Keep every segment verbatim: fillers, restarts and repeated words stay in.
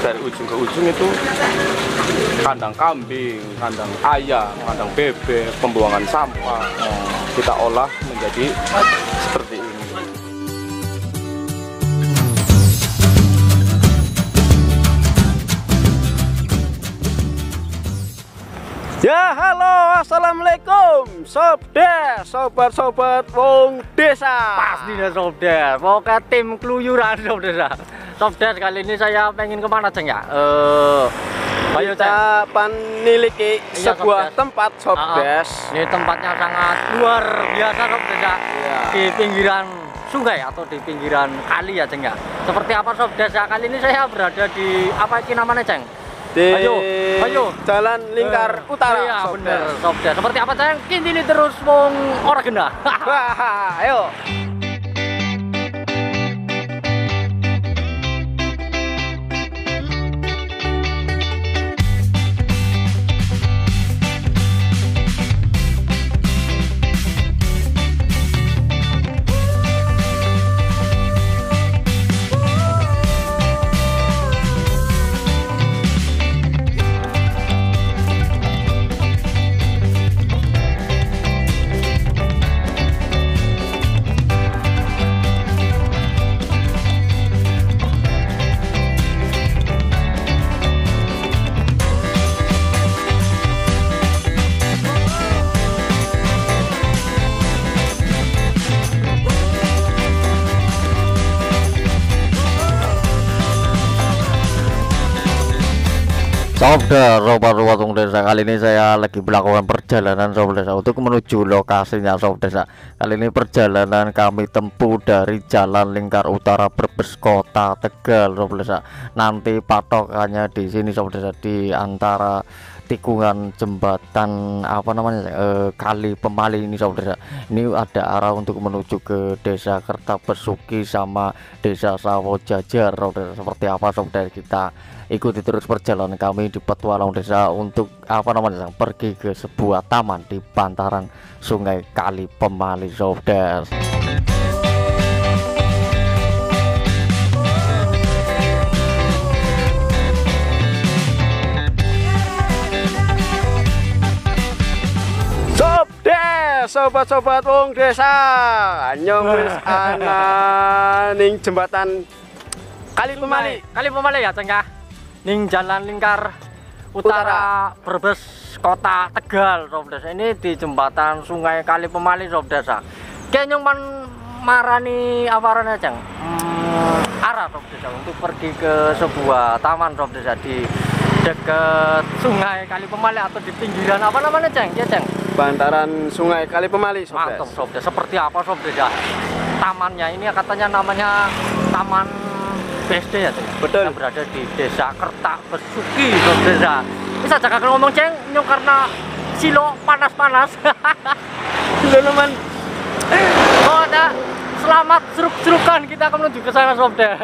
dari ujung ke ujung itu kandang kambing, kandang ayam, kandang bebek, pembuangan sampah. Kita olah menjadi seperti ini. Ya halo, assalamualaikum Sobdes, sobat-sobat wong desa. Pasti deh Sobdes, mau ke tim keluyuran Sobdes. Sobdes kali ini saya pengen kemana Ceng ya? Eh, Ayo kita memiliki iya, sebuah Sobdes. tempat Sobdes. Uh, uh. Ini tempatnya sangat luar biasa Sobdes ya. Iya. Di pinggiran sungai atau di pinggiran kali ya Ceng ya. Seperti apa Sobdes ya? Kali ini saya berada di apa ini namanya Ceng? Di ayo, ayo. Jalan Lingkar uh, Utara. Iya Sobdes. bener Sobdes. Seperti apa Ceng? Kini terus wong ora genah. Wah, ayo. Sobdes, sobat-sobat wong desa, kali ini saya lagi melakukan perjalanan Sobdes untuk menuju lokasinya Sobdes. Kali ini perjalanan kami tempuh dari Jalan Lingkar Utara Brebes Kota Tegal Sobdes. Nanti patokannya di sini Sobdes, di antara tikungan jembatan apa namanya eh, Kali Pemali ini Sobdes. Ini ada arah untuk menuju ke Desa Kertabesuki sama Desa Sawojajar Sobdes. Seperti apa Sobdes, kita ikuti terus perjalanan kami di petualang desa untuk apa namanya pergi ke sebuah taman di bantaran Sungai Kali Pemali Sobdes. Sobdes, sobat-sobat wong desa. Nyong wis ana ning jembatan Kali Pemali. Kali Pemali ya Ceng ya. Ning Jalan Lingkar Utara, Utara. Brebes Kota Tegal Sobdes. Ini di jembatan Sungai Kali Pemali Sobdes. Kayaknya man marani apa arahnya Ceng? Hmm, arah Sobdes untuk pergi ke sebuah taman Sobdes di dekat Sungai Kali Pemali atau di pinggiran apa namanya Ceng? Ya Ceng? Bantaran Sungai Kali Pemali Sobdes. Mantap Sobdes. Seperti apa Sobdes ya? Tamannya ini katanya namanya Taman B S D ya Ceng? Betul. Yang berada di Desa Kertabesuki Sobdes. Bisa jaga ngomong Ceng, nyong karena silo panas-panas. Sudah teman. Oh ada selamat seruk-serukan, kita akan menuju ke sana Sobdes.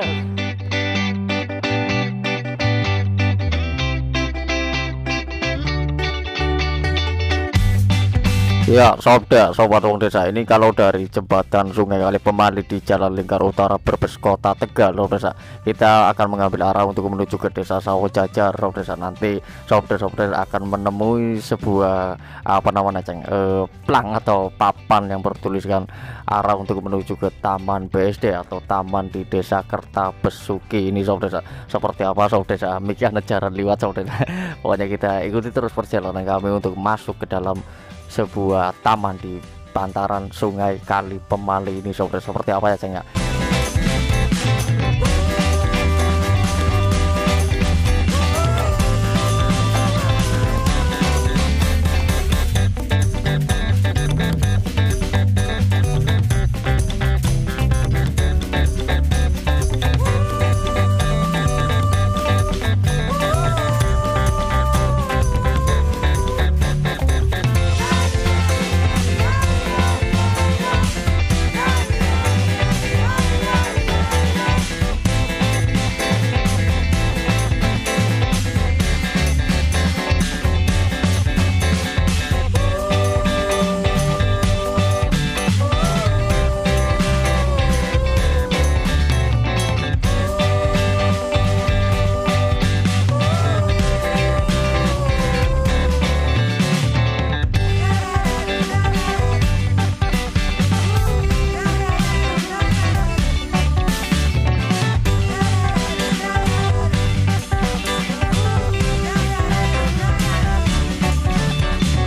Ya Sobdes, sobat wong desa, ini kalau dari jembatan Sungai Kali Pemali di Jalan Lingkar Utara Brebes Kota Tegal Sobdes, kita akan mengambil arah untuk menuju ke Desa Sawojajar Sobdes. Nanti Sobdes Sobdes akan menemui sebuah apa namanya Ceng, eh, plang atau papan yang bertuliskan arah untuk menuju ke Taman B S D atau Taman di Desa Kertabesuki ini Sobdes. Seperti apa Sobdes, mikirnya jalan liwat Sobdes. Pokoknya kita ikuti terus perjalanan kami untuk masuk ke dalam sebuah taman di bantaran Sungai Kali Pemali ini Sobdes. Seperti apa ya Ceng ya?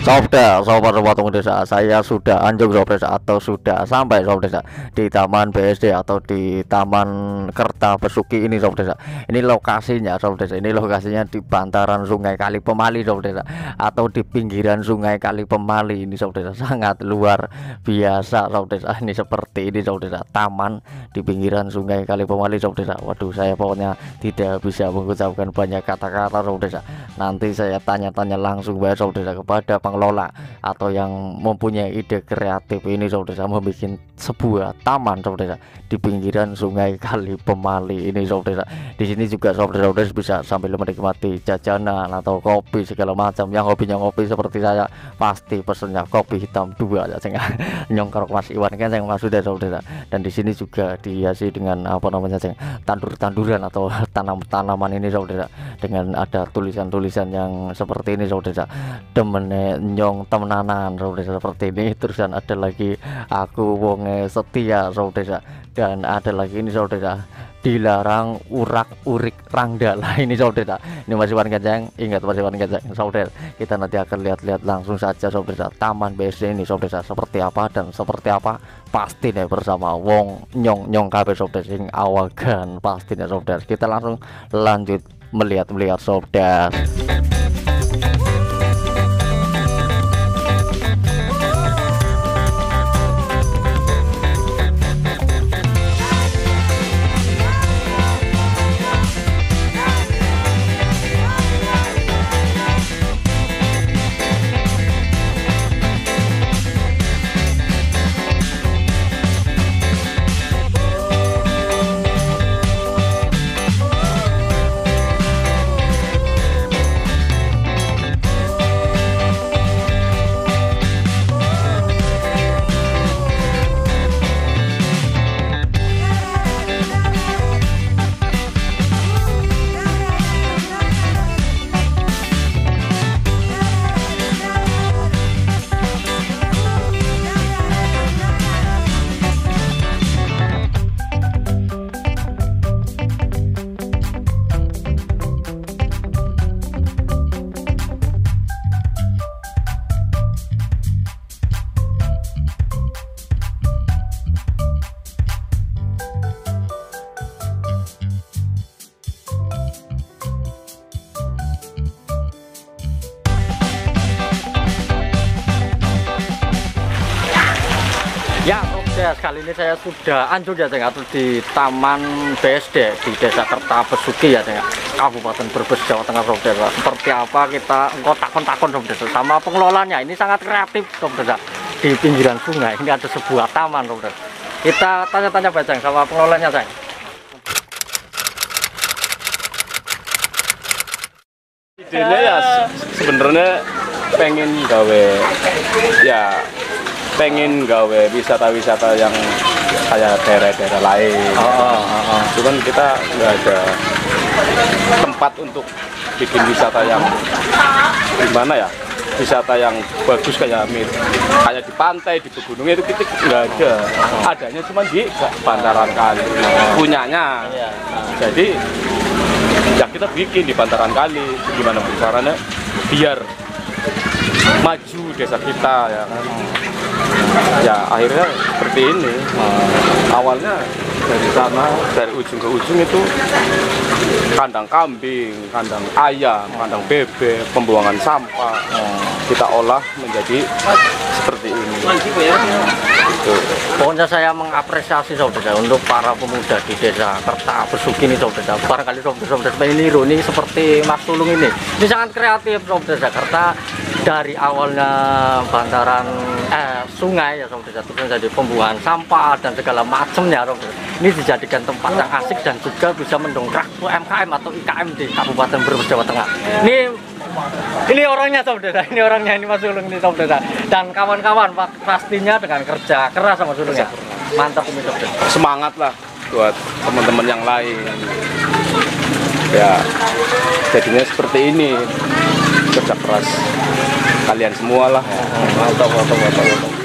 Sobda, sobat Watung Desa, saya sudah anjung sobat desa atau sudah sampai sobat desa di Taman B S D atau di Taman Kerta Besuki ini sobat desa. Ini lokasinya sobat desa, ini lokasinya di bantaran Sungai Kali Pemali sobat desa atau di pinggiran Sungai Kali Pemali ini sobat desa. Sangat luar biasa sobat desa. Ini seperti ini sobat desa, taman di pinggiran Sungai Kali Pemali sobat desa. Waduh, saya pokoknya tidak bisa mengucapkan banyak kata-kata sobat desa. Nanti saya tanya-tanya langsung baik sobat desa kepada pengelola atau yang mempunyai ide kreatif ini sobat desa, membuat sebuah taman sobat desa di pinggiran Sungai Kali Pemali ini sobat desa. Di sini juga sobat desa bisa sambil menikmati jajanan atau kopi segala macam. Yang hobinya ngopi seperti saya pasti pesennya kopi hitam dua ya, nyongkrok Mas Iwan kan yang maksudnya sobat desa. Dan di sini juga dihiasi dengan apa namanya tandur-tanduran atau tanam-tanaman ini sobat desa, dengan ada tulisan-tulisan yang seperti ini sobat desa, demene nyong temenanan sobat desa, seperti ini. Terus dan ada lagi aku wonge setia sobat desa, dan ada lagi ini sobat desa, dilarang urak-urik rangdalah ini sobat desa. Ini masih Iwan Kenceng, ingat masih Iwan Kenceng sobat desa. Kita nanti akan lihat-lihat langsung saja sobat desa taman B S D ini sobat desa seperti apa dan seperti apa pasti nih bersama wong nyong nyong kabeh sobat desa sing awagan pasti nih sobat desa. Kita langsung lanjut melihat-melihat sobat desa. Ya, sobat, kali ini saya sudah anjung ya atau di Taman B S D di Desa Kerta Besuki ya, Kabupaten Brebes, Jawa Tengah sobat. Seperti apa kita kontak-kontakon sobat sama pengelolanya. Ini sangat kreatif sobat. Di pinggiran sungai ini ada sebuah taman sobat. Kita tanya-tanya Bajang sama pengelolanya, Ceng. Idenya ya sebenarnya pengen gawe ya pengen gawe wisata-wisata yang kayak daerah-daerah lain. Oh, oh, oh, oh. Cuman kita nggak ada tempat untuk bikin wisata yang gimana ya, wisata yang bagus kayak kayak di pantai, di pegunungan itu kita nggak ada. Adanya cuma di bantaran kali punyanya. Jadi ya kita bikin di bantaran kali. Gimana caranya biar maju desa kita ya kan. Ya akhirnya seperti ini. Nah, awalnya dari sana, dari ujung ke ujung itu kandang kambing, kandang ayam, kandang bebek, pembuangan sampah. Nah, kita olah menjadi seperti ini. Itu. Pokoknya saya mengapresiasi saudara untuk para pemuda di Desa Kerta Besuki ini saudara. Barangkali saudara ini niru ini seperti Mas Tulung ini. Ini sangat kreatif saudara, karena dari awalnya bantaran eh, sungai ya saudara, terus menjadi pembuangan sampah dan segala macamnya saudara. Ini dijadikan tempat yang asik dan juga bisa mendongkrak U M K M atau I K M di Kabupaten Brebes, Jawa Tengah. Ini ini orangnya saudara, ini orangnya ini Mas Sulung ini saudara, dan kawan-kawan pastinya dengan kerja keras sama Sulung ya. Mantap ini saudara. Semangat lah buat teman-teman yang lain. Ya jadinya seperti ini, kerja keras kalian semua lah. Mantap, mantap, mantap, mantap.